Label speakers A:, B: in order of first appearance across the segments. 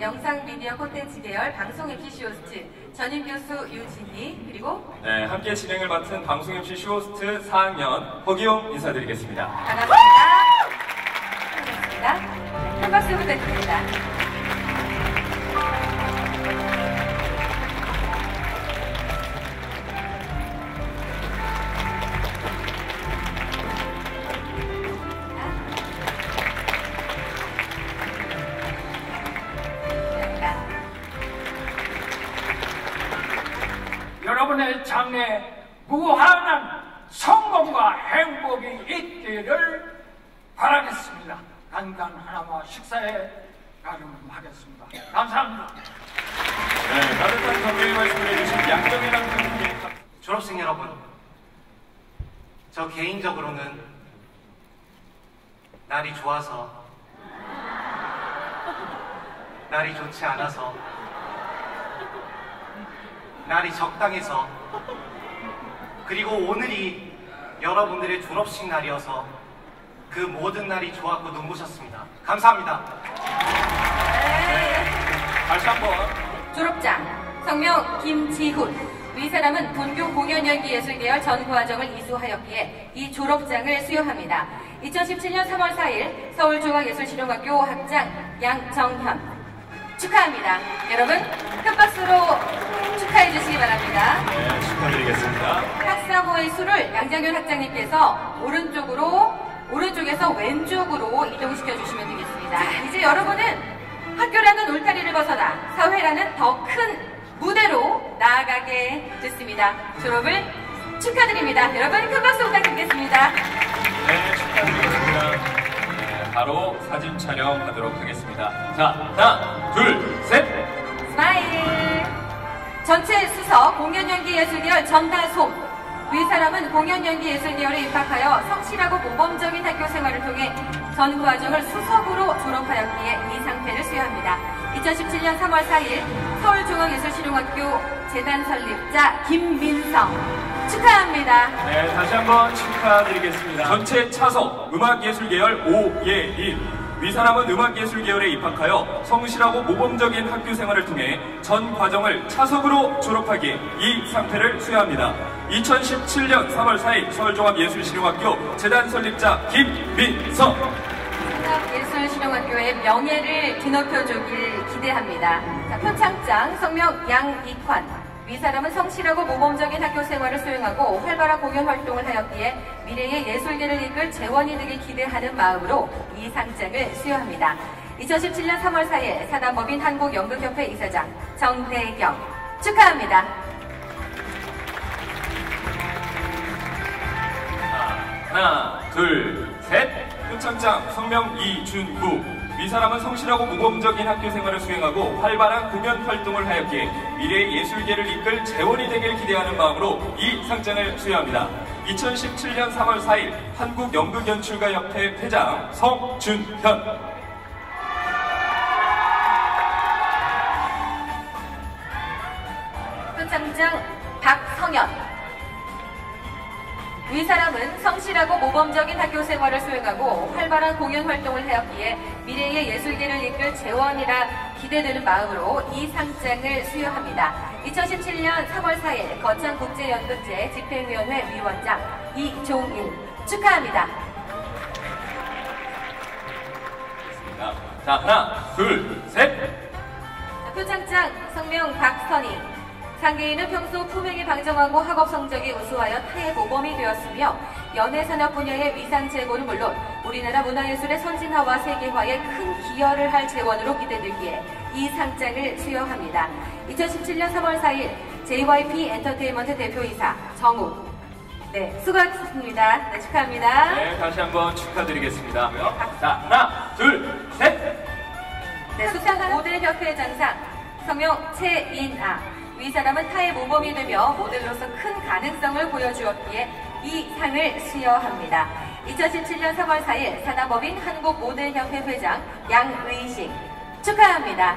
A: 영상 미디어 콘텐츠 계열 방송 MC 쇼호스트 전임 교수 유진희, 그리고
B: 네, 함께 진행을 맡은 방송 MC 쇼호스트 4학년 허기용 인사드리겠습니다.
A: 반갑습니다. 반갑습니다. 큰 박수 부탁드립니다.
C: 여러분의 장래에 무한한 성공과 행복이 있기를 바라겠습니다. 간단 하나와 식사에 나름하겠습니다. 감사합니다.
B: 네, 따뜻한 격려의 말씀을 해주신 양정이랑 선생님.
D: 졸업생 여러분, 저 개인적으로는 날이 좋아서, 날이 좋지 않아서, 날이 적당해서, 그리고 오늘이 여러분들의 졸업식 날이어서 그 모든 날이 좋았고 눈부셨습니다. 감사합니다.
B: 네, 다시 한번.
A: 졸업장 성명 김지훈. 위 사람은 본교 공연연기예술계열 전 과정을 이수하였기에 이 졸업장을 수여합니다. 2017년 3월 4일 서울중앙예술실용학교 학장 양정현. 축하합니다. 여러분 큰 박수로 축하해 주시기 바랍니다.
B: 네, 축하드리겠습니다.
A: 학사고의 수를 양정현 학장님께서 오른쪽에서 왼쪽으로 이동시켜 주시면 되겠습니다. 자, 이제 여러분은 학교라는 울타리를 벗어나 사회라는 더 큰 무대로 나아가게 됐습니다. 졸업을 축하드립니다. 여러분 큰 박수 부탁드리겠습니다.
B: 네, 축하드리겠습니다. 네, 바로 사진 촬영하도록 하겠습니다. 자, 하나, 둘, 셋!
A: 스마일! 전체 수석 공연연기예술계열 전다솜. 위 사람은 공연연기예술계열에 입학하여 성실하고 모범적인 학교 생활을 통해 전 과정을 수석으로 졸업하였기에 이 상패를 수여합니다. 2017년 3월 4일 서울중앙예술실용학교 재단 설립자 김민성. 축하합니다.
B: 네, 다시 한번 축하드리겠습니다. 전체 차석 음악예술계열 오예인. 위 사람은 음악예술계열에 입학하여 성실하고 모범적인 학교 생활을 통해 전 과정을 차석으로 졸업하기에 이 상패를 수여합니다. 2017년 3월 4일 서울종합예술실용학교 재단 설립자 김민성.
A: 예술실용학교의 명예를 뒤높여주길 기대합니다. 자, 표창장 성명 양익환. 위 사람은 성실하고 모범적인 학교 생활을 수행하고 활발한 공연 활동을 하였기에 미래의 예술계를 이끌 재원이 되길 기대하는 마음으로 이 상장을 수여합니다. 2017년 3월 4일 사단법인 한국연극협회 이사장 정대경. 축하합니다.
B: 하나, 둘, 셋! 표창장 성명 이준구. 위 사람은 성실하고 모범적인 학교 생활을 수행하고 활발한 공연 활동을 하였기에 미래의 예술계를 이끌 재원이 되길 기대하는 마음으로 이 상장을 수여합니다. 2017년 3월 4일 한국연극연출가협회 회장 성준현.
A: 표창장 박성현. 위 사람은 성실하고 모범적인 학교 생활을 수행하고 활발한 공연 활동을 하였기에 미래의 예술계를 이끌 재원이라 기대되는 마음으로 이 상장을 수여합니다. 2017년 3월 4일 거창국제연극제 집행위원회 위원장 이종일. 축하합니다.
B: 자, 하나, 둘, 셋!
A: 표창장 성명 박선희. 상계인은 평소 품행이 방정하고 학업 성적이 우수하여 타의 모범이 되었으며 연예산업 분야의 위상 제고는 물론 우리나라 문화예술의 선진화와 세계화에 큰 기여를 할 재원으로 기대되기에 이 상장을 수여합니다. 2017년 3월 4일 JYP 엔터테인먼트 대표이사 정우. 네, 수고하셨습니다. 네, 축하합니다.
B: 네, 다시 한번 축하드리겠습니다. 자, 하나, 둘, 셋!
A: 네, 수상 모델협회 장상 성명 최인아. 위 사람은 타의 모범이 되며 모델로서 큰 가능성을 보여주었기에 이 상을 수여합니다. 2017년 3월 4일 사단법인 한국모델협회 회장 양의식. 축하합니다.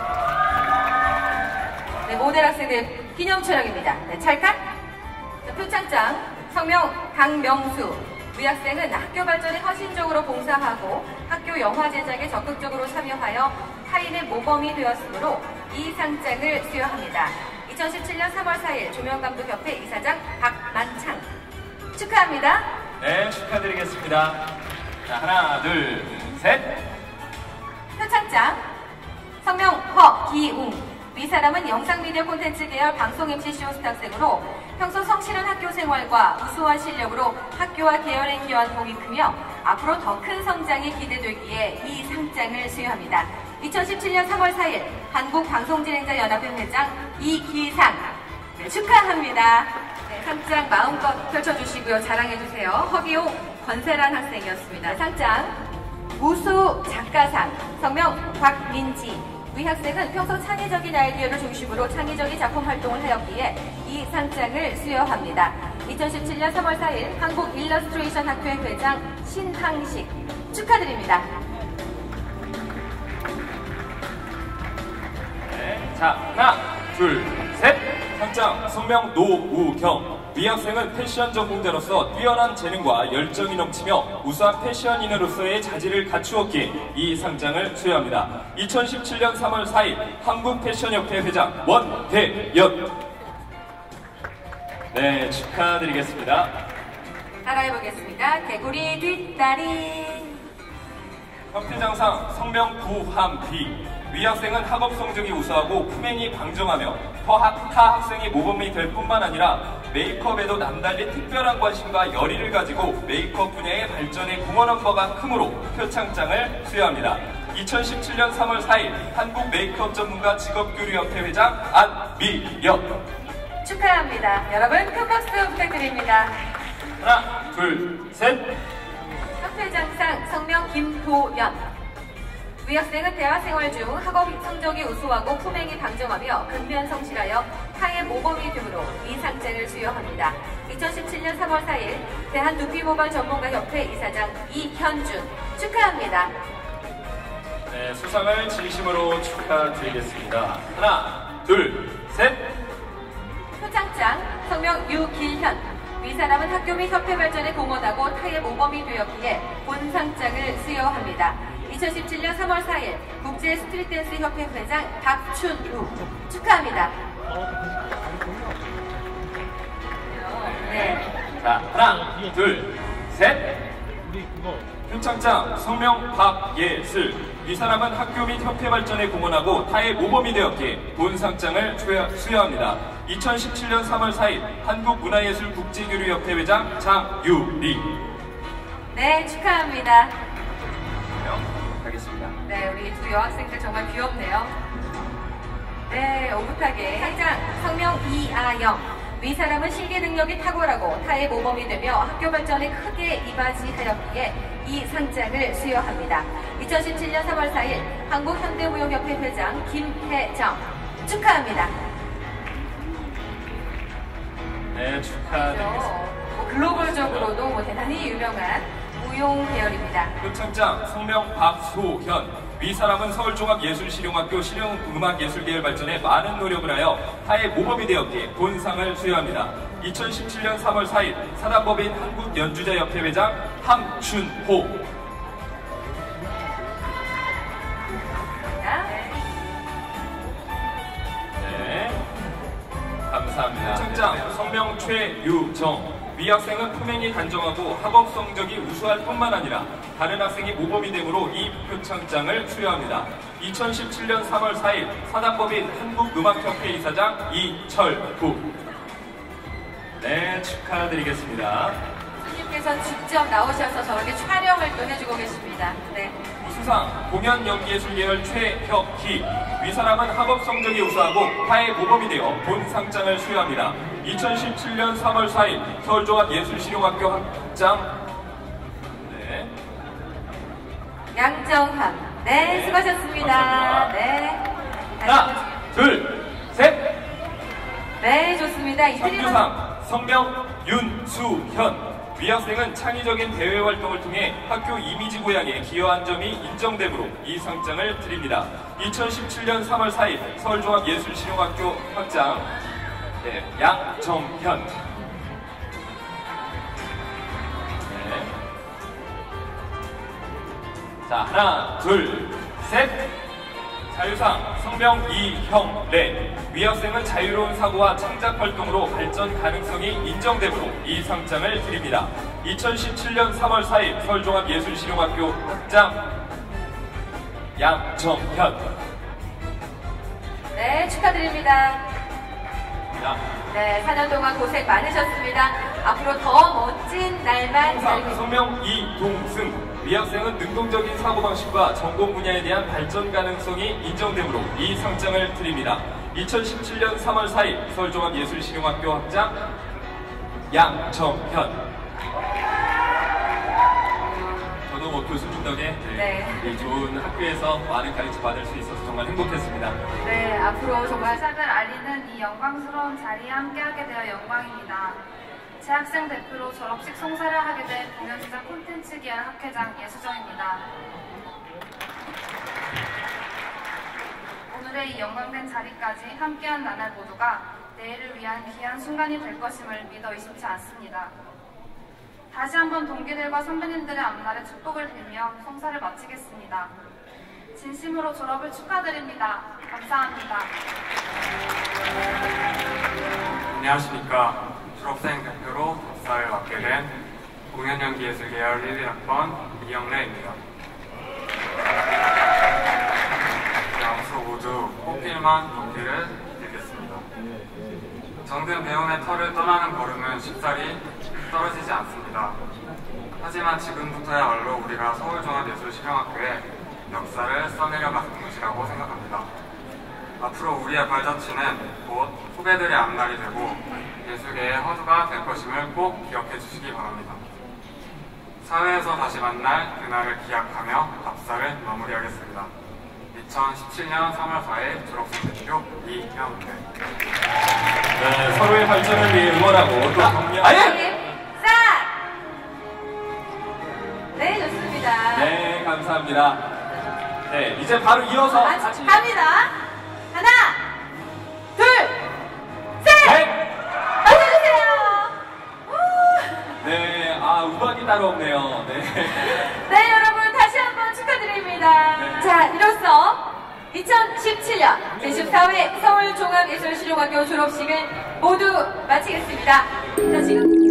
A: 네, 모델 학생들 기념 촬영입니다. 네, 찰칵. 자, 표창장 성명 강명수. 우리 학생은 학교 발전에 헌신적으로 봉사하고 학교 영화 제작에 적극적으로 참여하여 타인의 모범이 되었으므로 이 상장을 수여합니다. 2017년 3월 4일 조명감독협회 이사장 박만창 축하합니다.
B: 네, 축하드리겠습니다. 자, 하나, 둘, 셋.
A: 표창장 성명 허기웅. 위 사람은 영상미디어 콘텐츠 계열 방송 MC 쇼호스트 학생으로 평소 성실한 학교 생활과 우수한 실력으로 학교와 계열에 기여한 공이 크며 앞으로 더 큰 성장이 기대되기에 이 상장을 수여합니다. 2017년 3월 4일 한국방송진행자연합회 회장 이기상 네, 축하합니다. 네, 상장 마음껏 펼쳐주시고요. 자랑해주세요. 허기용 권세란 학생이었습니다. 상장 우수 작가상 성명 곽민지. 위 학생은 평소 창의적인 아이디어를 중심으로 창의적인 작품 활동을 하였기에 이 상장을 수여합니다. 2017년 3월 4일 한국 일러스트레이션 학회 회장 신항식 축하드립니다.
B: 네, 자, 하나, 둘, 셋. 상장 성명 노우경. 위 학생은 패션 전공자로서 뛰어난 재능과 열정이 넘치며 우수한 패션인으로서의 자질을 갖추었기에 이 상장을 수여합니다. 2017년 3월 4일 한국패션협회 회장 원대연. 네, 축하드리겠습니다.
A: 따라해보겠습니다. 개구리 뒷다리.
B: 협회장상 성명 구함비. 위 학생은 학업 성적이 우수하고 품행이 방정하며 타 학생이 모범이 될 뿐만 아니라 메이크업에도 남달리 특별한 관심과 열의를 가지고 메이크업 분야의 발전에 공헌한 바가 크므로 표창장을 수여합니다. 2017년 3월 4일 한국 메이크업 전문가 직업교류협회 회장 안미영.
A: 축하합니다. 여러분 큰 박수 부탁드립니다.
B: 하나, 둘, 셋.
A: 협회장상 성명 김도연. 위 학생은 대학생활 중 학업 성적이 우수하고 품행이 방정하며 근면 성실하여 타의 모범이 되므로 이 상장을 수여합니다. 2017년 3월 4일 대한두피모발 전문가협회 이사장 이현준 축하합니다.
B: 네, 수상을 진심으로 축하드리겠습니다. 하나, 둘, 셋.
A: 표창장 성명 유길현. 위 사람은 학교 및 협회 발전에 공헌하고 타의 모범이 되었기에 본상장을 수여합니다. 2017년 3월 4일 국제 스트릿댄스 협회 회장 박춘우 축하합니다. 네.
B: 자, 하나, 둘, 셋. 표창장 성명 박예슬. 이 사람은 학교 및 협회 발전에 공헌하고 타의 모범이 되었기에 본상장을 수여합니다. 2017년 3월 4일 한국문화예술국제교류협회 회장 장유리.
A: 네, 축하합니다.
B: 하겠습니다.
A: 네, 우리 두 여학생들 정말 귀엽네요. 네, 오붓하게 상장 성명 이아영. 위 사람은 실기 능력이 탁월하고 타의 모범이 되며 학교 발전에 크게 이바지하였기에 이 상장을 수여합니다. 2017년 3월 4일 한국현대무용협회 회장 김혜정 축하합니다.
B: 네, 축하드리겠습니다.
A: 글로벌적으로도 대단히 유명한 무용 계열입니다.
B: 표창장 성명 박소현. 위 사람은 서울종합예술실용학교 실용음악예술계열 발전에 많은 노력을 하여 타의 모범이 되었기에 본상을 수여합니다. 2017년 3월 4일 사단법인 한국연주자협회 회장 함춘호. 네, 감사합니다. 표창장 성명 최유정. 위 학생은 품행이 단정하고 학업 성적이 우수할 뿐만 아니라 다른 학생이 모범이 되므로 이 표창장을 수여합니다. 2017년 3월 4일 사단법인 한국음악협회 이사장 이철구. 네, 축하드리겠습니다.
A: 스님께서 직접 나오셔서 저렇게 촬영을 또 해주고 계십니다. 네.
B: 수상 공연연기예술계열 최혁희. 위 사람은 학업 성적이 우수하고 타의 모범이 되어 본상장을 수여합니다. 2017년 3월 4일 서울종합예술실용학교 학장 네.
A: 양정함. 네,
B: 네,
A: 수고하셨습니다.
B: 감사합니다.
A: 네.
B: 하나, 둘, 셋.
A: 네, 좋습니다. 이슬리만
B: 상규상 성명 윤수현. 위 학생은 창의적인 대외 활동을 통해 학교 이미지 고양에 기여한 점이 인정되므로 이 상장을 드립니다. 2017년 3월 4일 서울종합예술실용학교 학장 네, 양정현. 네. 자, 하나, 둘, 셋. 자유상 성명 이형래. 위학생은 자유로운 사고와 창작 활동으로 발전 가능성이 인정되므로 이 상장을 드립니다. 2017년 3월 4일 서울종합예술실용학교 학장 양정현.
A: 네, 축하드립니다.
B: 자,
A: 네, 4년 동안 고생 많으셨습니다. 앞으로 더 멋진 날만 기다리고
B: 성명 이동승. 위학생은 능동적인 사고방식과 전공 분야에 대한 발전 가능성이 인정되므로 이 상장을 드립니다. 2017년 3월 4일 서울종합예술실용학교 학장 양정현. 저도 뭐 교수님 덕에 이 좋은 학교에서 많은 가르쳐 받을 수 있어서 정말 행복했습니다.
A: 네, 앞으로 정말
E: 시작을 알리는 이 영광스러운 자리에 함께하게 되어 영광입니다. 제 학생 대표로 졸업식 송사를 하게 된 공연제작 콘텐츠 기획 학회장 예수정입니다. 오늘의 이 영광된 자리까지 함께한 나날 모두가 내일을 위한 귀한 순간이 될 것임을 믿어 의심치 않습니다. 다시 한번 동기들과 선배님들의 앞날에 축복을 빌며 송사를 마치겠습니다. 진심으로 졸업을 축하드립니다. 감사합니다.
F: 안녕하십니까. 졸업생 대표로 답사를 맡게 된 공연연기예술계열 11학번 이영래입니다. 앞으로 모두 꽃길만 걷기를 빌겠습니다. 정든 배움의 터를 떠나는 걸음은 쉽사리 떨어지지 않습니다. 하지만 지금부터야말로 우리가 서울종합예술실용학교의 역사를 써내려가는 것이라고 생각합니다. 앞으로 우리의 발자취는 곧 후배들의 앞날이 되고 예술계의 허수가 될 것임을 꼭 기억해 주시기 바랍니다. 사회에서 다시 만날 그날을 기약하며 답사를 마무리하겠습니다. 2017년 3월 4일 졸업생 대표 이형래.
B: 네, 서로의 발전을 위해 응원하고 또 격려.
A: 네, 좋습니다.
B: 네, 감사합니다. 네, 이제 바로 이어서 같이
A: 갑니다. 하나, 둘, 셋!
B: 네.
A: 맞춰주세요.
B: 네, 음악이 따로 없네요. 네.
A: 네, 여러분 다시 한번 축하드립니다.
B: 네.
A: 자, 이로써 2017년 제14회 서울종합예술실용학교 졸업식을 모두 마치겠습니다. 자, 지금